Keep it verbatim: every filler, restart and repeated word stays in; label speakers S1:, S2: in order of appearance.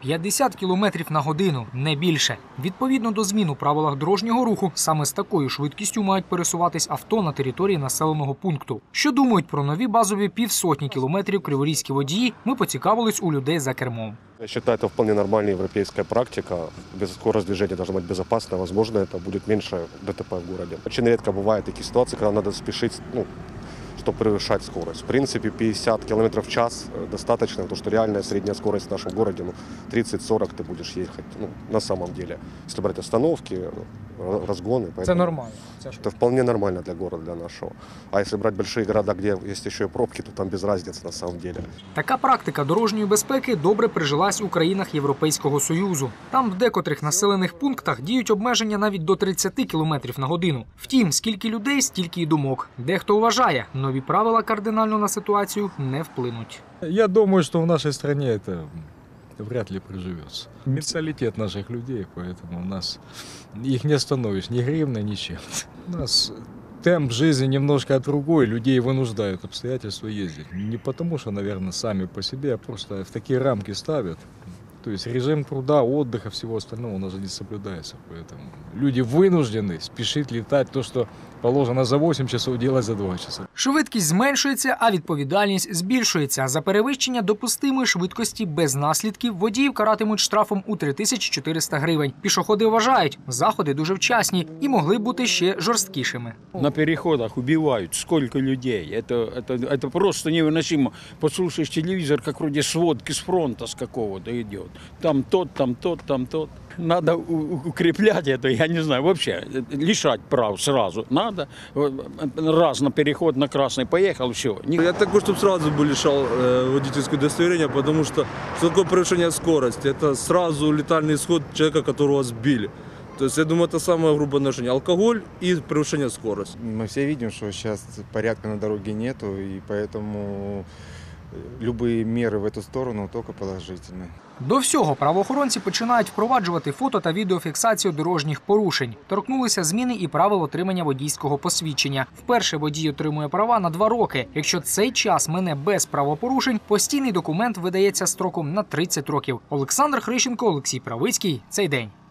S1: п'ятдесят кілометрів на годину, не більше. Відповідно до змін у правилах дорожнього руху, саме з такою швидкістю мають пересуватись авто на території населеного пункту. Що думають про нові базові півсотні кілометрів криворізькі водії, ми поцікавились у людей за кермом.
S2: Я считаю, это вполне нормальная европейская практика. Скорость движения должна быть безопасна. Возможно, это будет меньше ДТП в городе. Очень редко бывают такие ситуации, когда надо спешить, ну, чтобы превышать скорость. В принципе, пятьдесят километров в час достаточно, потому что реальная средняя скорость в нашем городе ну, тридцать-сорок ты будешь ехать ну, на самом деле. Если брать остановки, разгоны.
S1: Это нормально.
S2: Это вполне нормально для города, для нашего. А если брать большие города, где есть еще и пробки, то там без разницы на самом деле.
S1: Така практика дорожньої безпеки добре прижилась у країнах Європейського Союзу. Там в декотрих населених пунктах діють обмеження навіть до тридцяти кілометрів на годину. Втім, скільки людей, стільки й думок. Дехто вважає, нові правила кардинально на ситуацію не вплинуть.
S3: Я думаю, что в нашей стране это вряд ли приживется. Менталитет наших людей, поэтому у нас их не остановишь ни гривной, ничем. У нас темп жизни немножко другой, людей вынуждают обстоятельства ездить. Не потому, что, наверное, сами по себе, а просто в такие рамки ставят. То есть режим труда, отдыха, всего остального у нас же не соблюдается. Поэтому люди вынуждены спешить летать то, что положено за вісім часов, делать за два часа.
S1: Швидкість зменшується, а відповідальність збільшується. За перевищення допустимої швидкості без наслідків водіїв каратимуть штрафом у три тисячі чотириста гривень. Пішоходи вважають, заходи дуже вчасні і могли бути ще жорсткішими.
S4: На переходах убивают сколько людей. Это, это, это просто невыносимо. Послушаешь телевизор, как вроде сводки с фронта с какого-то идет. Там тот, там тот, там тот. Надо укреплять это, я не знаю, вообще лишать прав сразу. Надо раз на переход на красный поехал, все.
S5: Я такой, чтобы сразу бы лишал э, водительское удостоверение, потому что что такое превышение скорости? Это сразу летальный исход человека, которого сбили. То есть, я думаю, это самое грубое нарушение. Алкоголь и превышение скорости.
S6: Мы все видим, что сейчас порядка на дороге нету, и поэтому любые меры в эту сторону только положительные.
S1: До всього правоохоронці починають впроваджувати фото та відеофіксацію дорожніх порушень. Торкнулися зміни і правил отримання водійського посвідчення. Вперше водій отримує права на два роки. Якщо цей час мине без правопорушень, постійний документ видається строком на тридцять років. Олександр Хрищенко, Олексій Правицький. Цей день.